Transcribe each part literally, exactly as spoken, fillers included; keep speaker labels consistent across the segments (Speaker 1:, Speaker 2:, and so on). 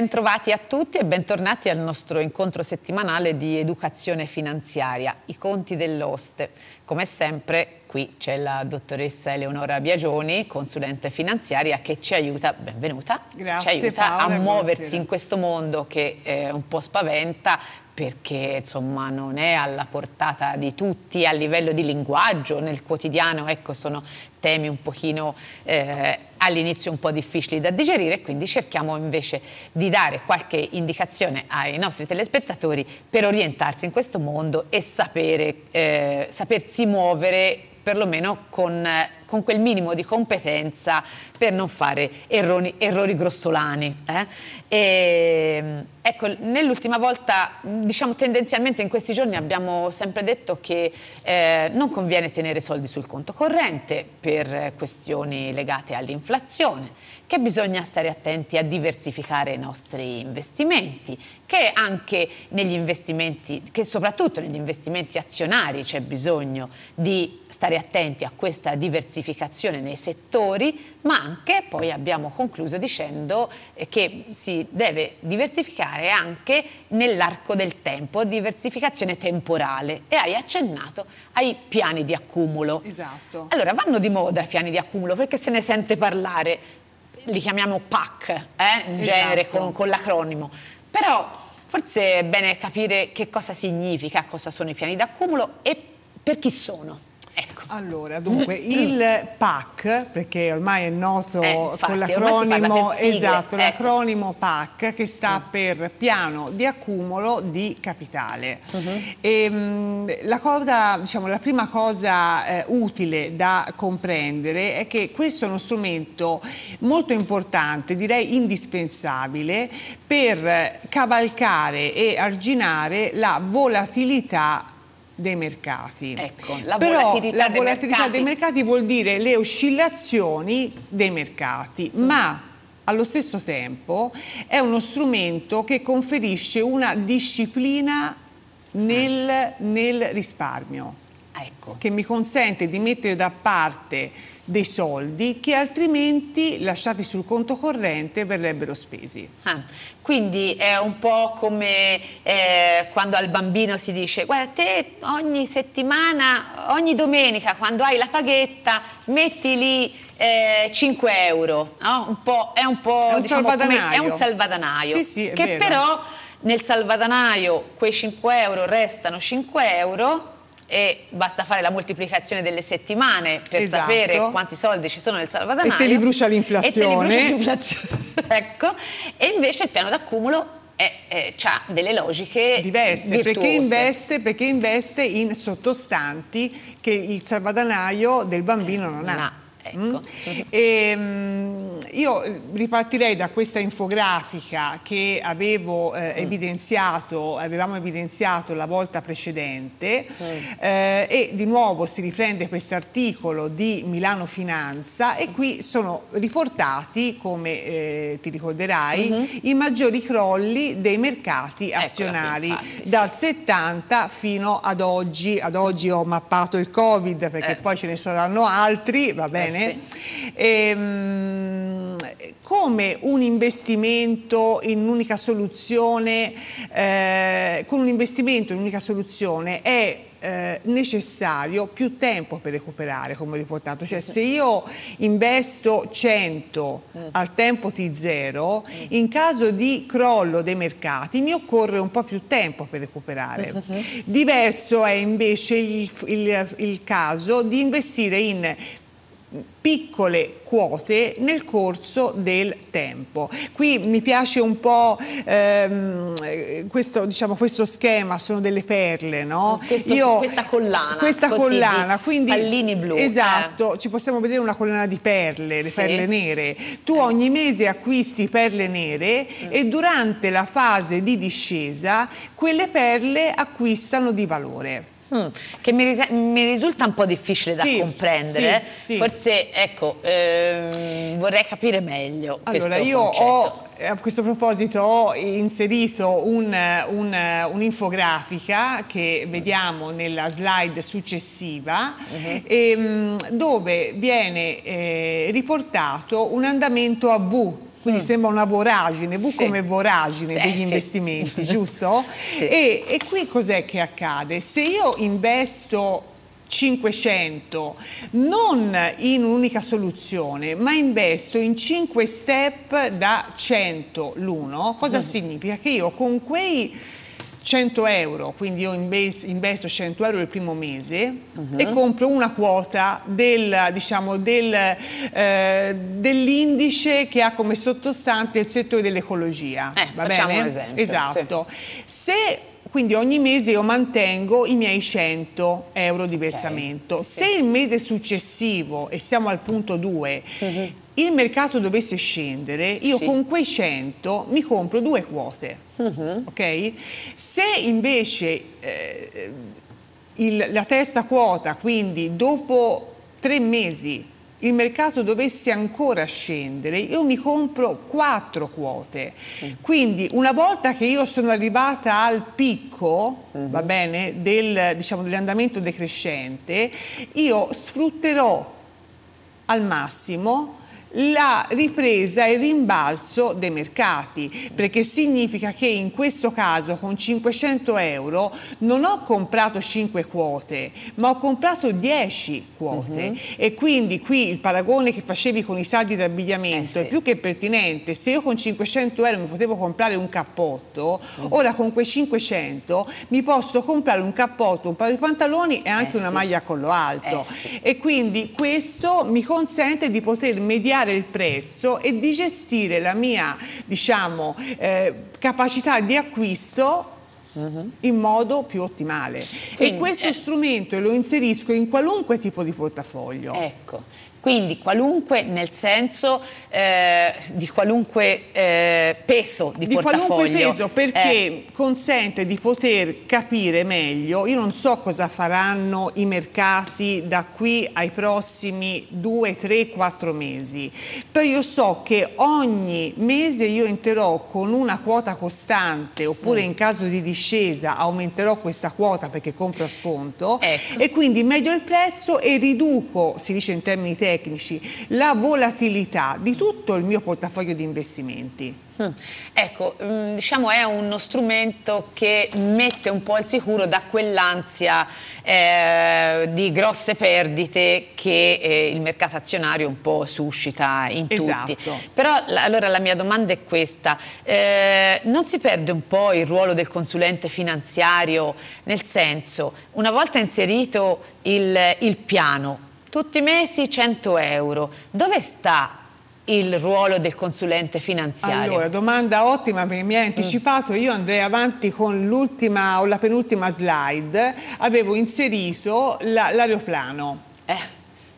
Speaker 1: Bentrovati a tutti e bentornati al nostro incontro settimanale di educazione finanziaria, i conti dell'Oste. Come sempre qui c'è la dottoressa Eleonora Biagioni, consulente finanziaria, che ci aiuta, benvenuta,
Speaker 2: Grazie,
Speaker 1: ci aiuta
Speaker 2: Paola,
Speaker 1: a muoversi
Speaker 2: buonasera.
Speaker 1: in questo mondo che eh, un po' spaventa, perché insomma non è alla portata di tutti a livello di linguaggio, nel quotidiano, ecco, sono temi un pochino eh, all'inizio un po' difficili da digerire, quindi cerchiamo invece di dare qualche indicazione ai nostri telespettatori per orientarsi in questo mondo e sapere, eh, sapersi muovere perlomeno con, con quel minimo di competenza per non fare errori, errori grossolani. Eh? E, ecco, nell'ultima volta, diciamo tendenzialmente in questi giorni abbiamo sempre detto che eh, non conviene tenere soldi sul conto corrente per questioni legate all'inflazione, che bisogna stare attenti a diversificare i nostri investimenti, che anche negli investimenti, che soprattutto negli investimenti azionari c'è bisogno di stare attenti a questa diversificazione nei settori, ma anche poi abbiamo concluso dicendo che si deve diversificare anche nell'arco del tempo, diversificazione temporale, e hai accennato ai piani di accumulo.
Speaker 2: Esatto.
Speaker 1: Allora, vanno di moda i piani di accumulo perché se ne sente parlare, li chiamiamo P A C, eh, in
Speaker 2: Esatto.
Speaker 1: genere con, con l'acronimo, però forse è bene capire che cosa significa, cosa sono i piani d'accumulo e per chi sono. Ecco.
Speaker 2: Allora, dunque, il P A C, perché ormai è noto
Speaker 1: Eh, infatti,
Speaker 2: con
Speaker 1: ormai si parla
Speaker 2: l'acronimo,
Speaker 1: per sigle,
Speaker 2: esatto,
Speaker 1: ecco.
Speaker 2: l'acronimo P A C, che sta
Speaker 1: Mm.
Speaker 2: per piano di accumulo di capitale.
Speaker 1: Uh-huh.
Speaker 2: E, mh, la, cosa, diciamo, la prima cosa eh, utile da comprendere è che questo è uno strumento molto importante, direi indispensabile, per cavalcare e arginare la volatilità dei mercati.
Speaker 1: Ecco, la
Speaker 2: Però
Speaker 1: volatilità,
Speaker 2: la
Speaker 1: dei,
Speaker 2: volatilità
Speaker 1: mercati.
Speaker 2: dei mercati vuol dire le oscillazioni dei mercati, mm. ma allo stesso tempo è uno strumento che conferisce una disciplina nel, ah. nel risparmio,
Speaker 1: ecco.
Speaker 2: che mi consente di mettere da parte dei soldi che altrimenti lasciati sul conto corrente verrebbero spesi.
Speaker 1: Ah, quindi è un po' come eh, quando al bambino si dice: guarda, te ogni settimana, ogni domenica quando hai la paghetta metti lì eh, cinque euro, no? Un po', è un po'
Speaker 2: è un
Speaker 1: diciamo,
Speaker 2: salvadanaio,
Speaker 1: come, è un salvadanaio,
Speaker 2: sì, sì, è
Speaker 1: che
Speaker 2: vero.
Speaker 1: però nel salvadanaio quei cinque euro restano cinque euro e basta fare la moltiplicazione delle settimane per
Speaker 2: esatto.
Speaker 1: sapere quanti soldi ci sono nel salvadanaio.
Speaker 2: E te li brucia l'inflazione.
Speaker 1: Ecco. E invece il piano d'accumulo ha delle logiche
Speaker 2: diverse,
Speaker 1: virtuose.
Speaker 2: perché investe, perché investe in sottostanti che il salvadanaio del bambino non ha.
Speaker 1: No. Ecco.
Speaker 2: Mm? E, um, io ripartirei da questa infografica che avevo eh, mm. evidenziato, avevamo evidenziato la volta precedente mm. eh, e di nuovo si riprende questo articolo di Milano Finanza e qui sono riportati, come eh, ti ricorderai, mm-hmm. i maggiori crolli dei mercati azionari infatti, dal sì. settanta fino ad oggi. Ad oggi ho mappato il Covid perché eh. poi ce ne saranno altri, va bene? Sì. Ehm, come un investimento in un'unica soluzione, eh, con un investimento in un'unica soluzione è eh, necessario più tempo per recuperare, come ho riportato. Cioè, se io investo cento mm. al tempo T zero, mm. in caso di crollo dei mercati mi occorre un po' più tempo per recuperare. Mm-hmm. Diverso è invece il, il, il caso di investire in piccole quote nel corso del tempo. Qui mi piace un po' ehm, questo, diciamo, questo schema, sono delle perle, no?
Speaker 1: Questo,
Speaker 2: Io,
Speaker 1: questa collana,
Speaker 2: questa
Speaker 1: così,
Speaker 2: collana, quindi
Speaker 1: pallini blu.
Speaker 2: Esatto,
Speaker 1: eh.
Speaker 2: ci possiamo vedere una collana di perle, le
Speaker 1: sì.
Speaker 2: perle nere. Tu eh. ogni mese acquisti perle nere mm. e durante la fase di discesa quelle perle acquistano di valore.
Speaker 1: Mm, che mi, ris mi risulta un po' difficile
Speaker 2: sì,
Speaker 1: da comprendere,
Speaker 2: sì, sì.
Speaker 1: forse ecco ehm, vorrei capire meglio.
Speaker 2: Allora io ho, a questo proposito ho inserito un'infografica un, un che vediamo nella slide successiva uh-huh. e, dove viene eh, riportato un andamento a V quindi
Speaker 1: mm.
Speaker 2: sembra una voragine, V
Speaker 1: sì.
Speaker 2: come voragine
Speaker 1: eh,
Speaker 2: degli
Speaker 1: sì.
Speaker 2: investimenti, giusto?
Speaker 1: Sì.
Speaker 2: E, e qui cos'è che accade? Se io investo cinquecento non in un'unica soluzione, ma investo in cinque step da cento l'uno, cosa mm. significa? Che io con quei cento euro, quindi io investo cento euro il primo mese uh-huh. e compro una quota del, diciamo, del, eh, dell'indice che ha come sottostante il settore dell'ecologia.
Speaker 1: Eh,
Speaker 2: va
Speaker 1: facciamo
Speaker 2: bene?
Speaker 1: un esempio.
Speaker 2: Esatto. Sì. Se quindi ogni mese io mantengo i miei cento euro di versamento. Okay. Se sì. il mese successivo, e siamo al punto due, uh-huh. il mercato dovesse scendere, io sì. con quei cento mi compro due quote, uh-huh. ok? Se invece eh, il, la terza quota, quindi dopo tre mesi, il mercato dovesse ancora scendere, io mi compro quattro quote. Mm. Quindi una volta che io sono arrivata al picco, mm-hmm. va bene, del, diciamo, dell'andamento decrescente, io sfrutterò al massimo la ripresa e il rimbalzo dei mercati, perché significa che in questo caso con cinquecento euro non ho comprato cinque quote, ma ho comprato dieci quote uh-huh. e quindi qui il paragone che facevi con i saldi d'abbigliamento eh sì. è più che pertinente. Se io con cinquecento euro mi potevo comprare un cappotto, uh-huh. ora con quei cinquecento mi posso comprare un cappotto, un paio di pantaloni e anche eh una sì. maglia a collo alto eh sì. e quindi questo mi consente di poter mediare il prezzo e di gestire la mia, diciamo, eh, capacità di acquisto uh-huh. in modo più ottimale. Quindi, e questo eh, strumento lo inserisco in qualunque tipo di portafoglio.
Speaker 1: Ecco. Quindi qualunque nel senso eh, di qualunque eh, peso di,
Speaker 2: di
Speaker 1: portafoglio.
Speaker 2: Di qualunque peso, perché eh. consente di poter capire meglio. Io non so cosa faranno i mercati da qui ai prossimi due, tre, quattro mesi, però io so che ogni mese io entrerò con una quota costante, oppure mm. in caso di discesa aumenterò questa quota perché compro a sconto ecco. e quindi medio il prezzo e riduco, si dice in termini tecnici, tecnici, la volatilità di tutto il mio portafoglio di investimenti.
Speaker 1: Mm. Ecco, diciamo è uno strumento che mette un po' al sicuro da quell'ansia eh, di grosse perdite che eh, il mercato azionario un po' suscita in
Speaker 2: esatto.
Speaker 1: tutti. Però la, allora la mia domanda è questa, eh, non si perde un po' il ruolo del consulente finanziario, nel senso, una volta inserito il, il piano, tutti i mesi cento euro, dove sta il ruolo del consulente finanziario?
Speaker 2: Allora, domanda ottima perché mi hai anticipato, mm. io andrei avanti con l'ultima o la penultima slide, avevo inserito l'aeroplano.
Speaker 1: Eh.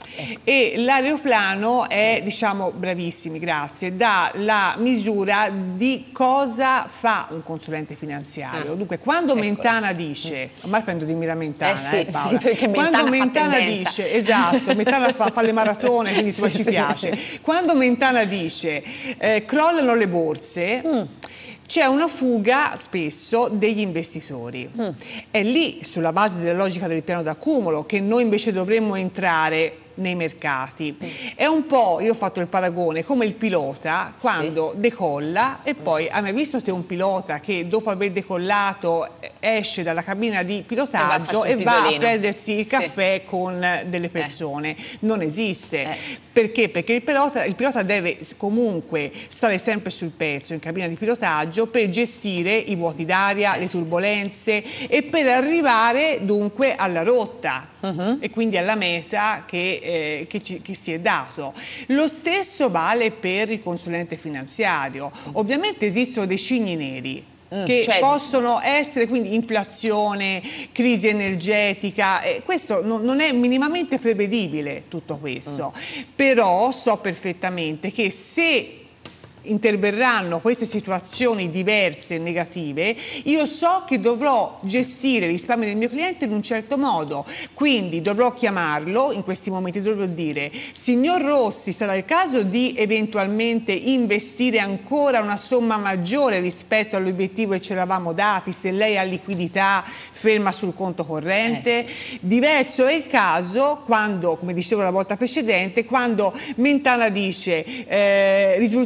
Speaker 2: E l'aeroplano è, diciamo, bravissimi, grazie, dà la misura di cosa fa un consulente finanziario. Ah, Dunque, quando eccola. Mentana dice, ormai prendo di mira Mentana,
Speaker 1: eh, sì,
Speaker 2: eh, Paola.
Speaker 1: Sì, perché Mentana
Speaker 2: quando Mentana
Speaker 1: tendenza.
Speaker 2: dice, esatto, Mentana fa, fa le maratone, quindi insomma sì, ci sì. piace. Quando Mentana dice eh, crollano le borse, mm. c'è una fuga spesso degli investitori. Mm. È lì, sulla base della logica del piano d'accumulo, che noi invece dovremmo entrare nei mercati. È un po', io ho fatto il paragone, come il pilota quando sì. decolla e poi, hai mai visto te un pilota che dopo aver decollato esce dalla cabina di pilotaggio e va, e va a prendersi il caffè sì. con delle persone? Eh. Non esiste. Eh. Perché? Perché il pilota, il pilota deve comunque stare sempre sul pezzo in cabina di pilotaggio per gestire i vuoti d'aria, eh. le turbolenze e per arrivare dunque alla rotta uh-huh. e quindi alla meta che Eh, che, ci, che si è dato. Lo stesso vale per il consulente finanziario. Ovviamente esistono dei cigni neri mm, che cioè... possono essere, quindi inflazione, crisi energetica, eh, questo non, non è minimamente prevedibile tutto questo, mm. però so perfettamente che se interverranno queste situazioni diverse e negative, io so che dovrò gestire i risparmi del mio cliente in un certo modo, quindi dovrò chiamarlo in questi momenti, dovrò dire: signor Rossi, sarà il caso di eventualmente investire ancora una somma maggiore rispetto all'obiettivo che ci eravamo dati, se lei ha liquidità ferma sul conto corrente? Eh. Diverso è il caso quando, come dicevo la volta precedente, quando Mentana dice eh, risultati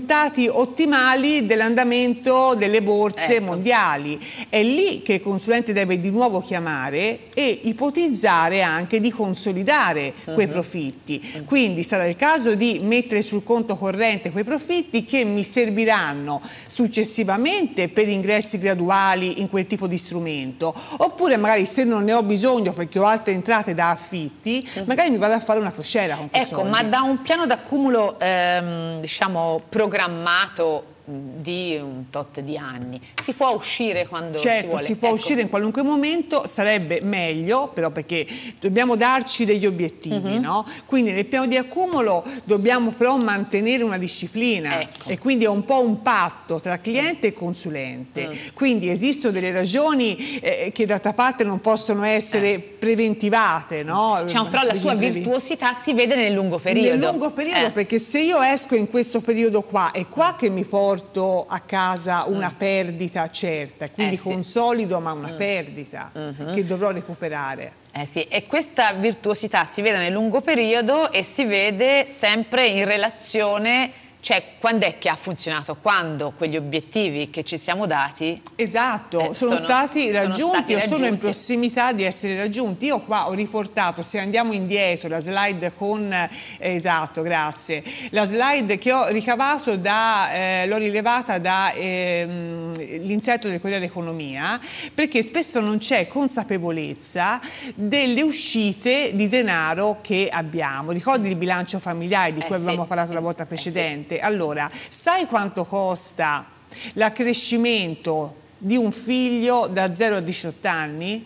Speaker 2: ottimali dell'andamento delle borse
Speaker 1: ecco.
Speaker 2: mondiali. È lì che il consulente deve di nuovo chiamare e ipotizzare anche di consolidare uh-huh. quei profitti. Uh-huh. Quindi sarà il caso di mettere sul conto corrente quei profitti che mi serviranno successivamente per ingressi graduali in quel tipo di strumento, oppure magari se non ne ho bisogno perché ho altre entrate da affitti, uh-huh. magari mi vado a fare una crociera con quei
Speaker 1: ecco,
Speaker 2: soldi.
Speaker 1: Ma da un piano d'accumulo ehm, diciamo programmato di un tot di anni, si può uscire quando
Speaker 2: certo,
Speaker 1: si vuole?
Speaker 2: si può
Speaker 1: ecco.
Speaker 2: uscire in qualunque momento, sarebbe meglio però perché dobbiamo darci degli obiettivi, uh-huh. no? Quindi nel piano di accumulo dobbiamo però mantenere una disciplina
Speaker 1: ecco.
Speaker 2: e quindi è un po' un patto tra cliente e consulente, uh-huh. quindi esistono delle ragioni eh, che d'altra parte non possono essere eh. preventivate, no?
Speaker 1: Diciamo, però la sua virtuosità si vede nel lungo periodo.
Speaker 2: Nel lungo periodo, eh. perché se io esco in questo periodo qua, è qua che mi porto a casa una mm. perdita certa, quindi eh sì. consolido ma una mm. perdita mm-hmm. che dovrò recuperare.
Speaker 1: Eh sì, e questa virtuosità si vede nel lungo periodo e si vede sempre in relazione, cioè quando è che ha funzionato? Quando quegli obiettivi che ci siamo dati
Speaker 2: esatto,
Speaker 1: eh,
Speaker 2: sono,
Speaker 1: sono,
Speaker 2: stati raggiunti
Speaker 1: sono stati
Speaker 2: o
Speaker 1: raggiunti.
Speaker 2: sono in prossimità di essere raggiunti. Io qua ho riportato, se andiamo indietro, la slide con, eh, esatto, grazie, la slide che ho ricavato da, eh, l'ho rilevata dall'inserto ehm, del Corriere dell'Economia, perché spesso non c'è consapevolezza delle uscite di denaro che abbiamo. Ricordi il bilancio familiare di cui
Speaker 1: eh
Speaker 2: avevamo
Speaker 1: sì.
Speaker 2: parlato la volta precedente?
Speaker 1: Eh sì.
Speaker 2: Allora, sai quanto costa l'accrescimento di un figlio da zero a diciotto anni?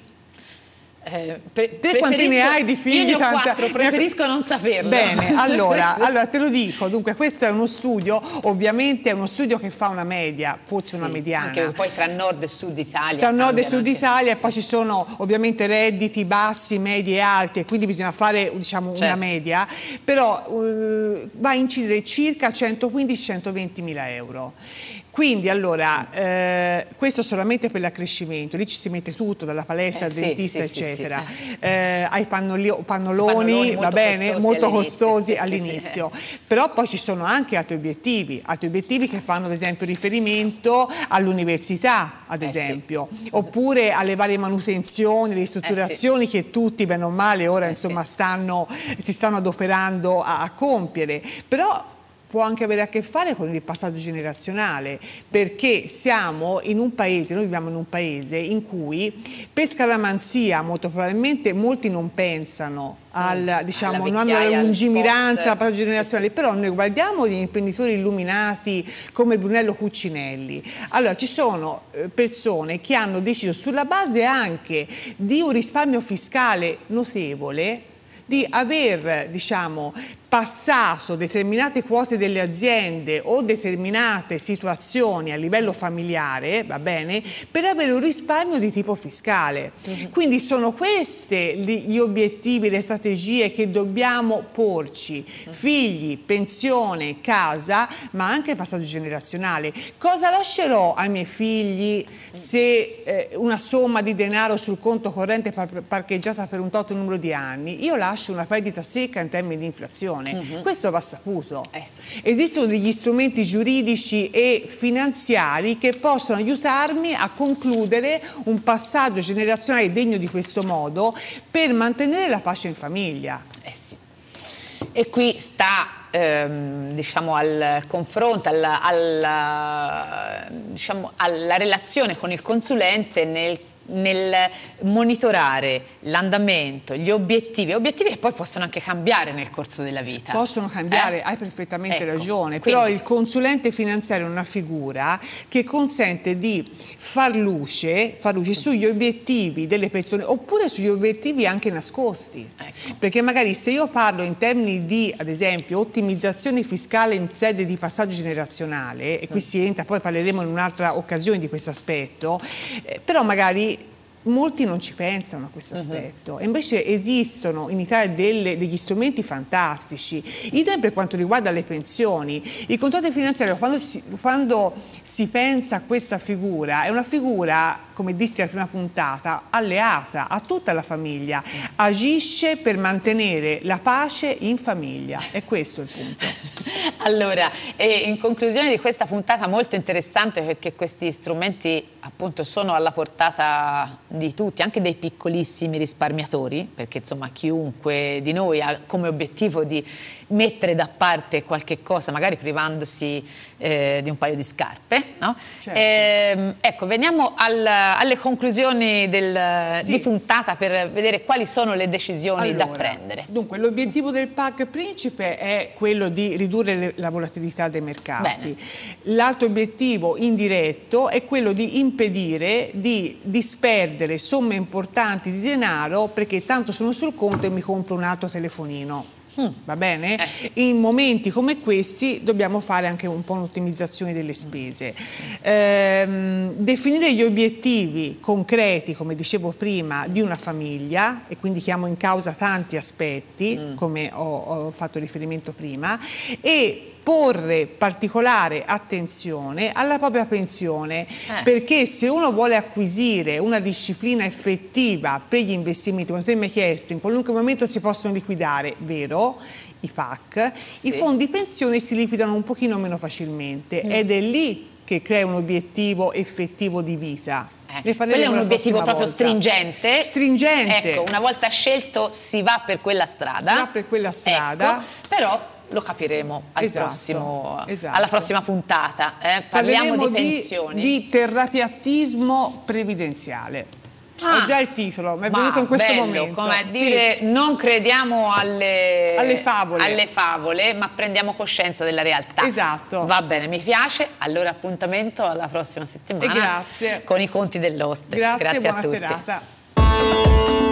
Speaker 1: Eh, pre
Speaker 2: te quanti ne hai di figli?
Speaker 1: Io ne ho quattro, preferisco non saperlo.
Speaker 2: Bene, allora, allora te lo dico, dunque questo è uno studio, ovviamente è uno studio che fa una media, forse sì, una mediana.
Speaker 1: Anche poi tra nord e sud Italia.
Speaker 2: Tra nord e sud
Speaker 1: anche.
Speaker 2: Italia e poi ci sono ovviamente redditi bassi, medi e alti e quindi bisogna fare diciamo certo. una media, però uh, va a incidere circa centoquindici centoventi mila euro. Quindi allora, eh, questo solamente per l'accrescimento, lì ci si mette tutto, dalla palestra
Speaker 1: eh,
Speaker 2: al
Speaker 1: sì,
Speaker 2: dentista,
Speaker 1: sì,
Speaker 2: eccetera,
Speaker 1: sì, sì.
Speaker 2: Eh, ai pannoloni,
Speaker 1: pannoloni
Speaker 2: va bene, molto costosi
Speaker 1: sì,
Speaker 2: all'inizio,
Speaker 1: sì, sì.
Speaker 2: Però poi ci sono anche altri obiettivi, altri obiettivi che fanno ad esempio riferimento all'università, ad esempio,
Speaker 1: eh, sì.
Speaker 2: oppure alle varie manutenzioni, ristrutturazioni eh, sì. che tutti, bene o male, ora eh, insomma sì. stanno, si stanno adoperando a, a compiere, però può anche avere a che fare con il passaggio generazionale, perché siamo in un paese, noi viviamo in un paese in cui per scaramanzia molto probabilmente molti non pensano al, diciamo, non hanno la lungimiranza, al passaggio generazionale, però noi guardiamo gli imprenditori illuminati come Brunello Cucinelli. Allora ci sono persone che hanno deciso sulla base anche di un risparmio fiscale notevole di aver, diciamo, passato determinate quote delle aziende o determinate situazioni a livello familiare, va bene, per avere un risparmio di tipo fiscale. Uh-huh. Quindi sono questi gli obiettivi, le strategie che dobbiamo porci. Uh-huh. Figli, pensione, casa, ma anche passaggio generazionale. Cosa lascerò ai miei figli se eh, una somma di denaro sul conto corrente par- parcheggiata per un tot numero di anni? Io lascio una perdita secca in termini di inflazione. Uh-huh. Questo va saputo. Eh sì. Esistono degli strumenti giuridici e finanziari che possono aiutarmi a concludere un passaggio generazionale degno di questo modo per mantenere la pace in famiglia.
Speaker 1: Eh sì. E qui sta ehm, diciamo al confronto, alla, alla, diciamo, alla relazione con il consulente nel nel monitorare l'andamento, gli obiettivi, obiettivi che poi possono anche cambiare nel corso della vita.
Speaker 2: Possono cambiare, eh? Hai perfettamente ecco, ragione, quindi... però il consulente finanziario è una figura che consente di far luce, far luce sugli obiettivi delle persone oppure sugli obiettivi anche nascosti, ecco. Perché magari se io parlo in termini di, ad esempio, ottimizzazione fiscale in sede di passaggio generazionale, e qui mm. si entra, poi parleremo in un'altra occasione di questo aspetto, eh, però magari molti non ci pensano a questo aspetto, uh-huh. e invece esistono in Italia delle, degli strumenti fantastici. Idem per quanto riguarda le pensioni. Il contatore finanziario, quando si, quando si pensa a questa figura, è una figura, come dissi alla prima puntata, alleata a tutta la famiglia, agisce per mantenere la pace in famiglia, è questo il punto.
Speaker 1: Allora, e in conclusione di questa puntata molto interessante, perché questi strumenti appunto sono alla portata di tutti, anche dei piccolissimi risparmiatori, perché insomma chiunque di noi ha come obiettivo di mettere da parte qualche cosa, magari privandosi eh, di un paio di scarpe, no? Certo. Eh, ecco, veniamo al, alle conclusioni del, sì. di puntata per vedere quali sono le decisioni allora, da prendere.
Speaker 2: Dunque, l'obiettivo del P A C Principe è quello di ridurre le, la volatilità dei mercati. L'altro obiettivo indiretto è quello di impedire di disperdere somme importanti di denaro, perché tanto sono sul conto e mi compro un altro telefonino. Mm. Va bene? Eh sì. In momenti come questi dobbiamo fare anche un po' un'ottimizzazione delle spese. Ehm, definire gli obiettivi concreti, come dicevo prima, di una famiglia, e quindi chiamo in causa tanti aspetti, mm. come ho, ho fatto riferimento prima, e porre particolare attenzione alla propria pensione, eh. perché se uno vuole acquisire una disciplina effettiva per gli investimenti, come tu mi hai chiesto, in qualunque momento si possono liquidare, vero? I P A C, sì. I fondi pensione si liquidano un pochino meno facilmente, mm. ed è lì che crea un obiettivo effettivo di vita.
Speaker 1: Eh, quello è un obiettivo proprio volta. stringente.
Speaker 2: Stringente.
Speaker 1: Ecco, una volta scelto si va per quella strada.
Speaker 2: Si va per quella strada.
Speaker 1: Ecco, però lo capiremo al
Speaker 2: esatto,
Speaker 1: prossimo,
Speaker 2: esatto.
Speaker 1: alla prossima puntata. Eh? Parliamo di pensioni.
Speaker 2: Di, di terrapiattismo previdenziale. Ah, ho già il titolo, mi è venuto in questo
Speaker 1: bello,
Speaker 2: momento.
Speaker 1: Come a dire, sì. non crediamo alle,
Speaker 2: alle, favole.
Speaker 1: alle favole, ma prendiamo coscienza della realtà.
Speaker 2: Esatto.
Speaker 1: Va bene, mi piace. Allora appuntamento alla prossima settimana.
Speaker 2: E grazie.
Speaker 1: Con i conti dell'Host.
Speaker 2: Grazie,
Speaker 1: grazie
Speaker 2: buona
Speaker 1: a tutti.
Speaker 2: serata.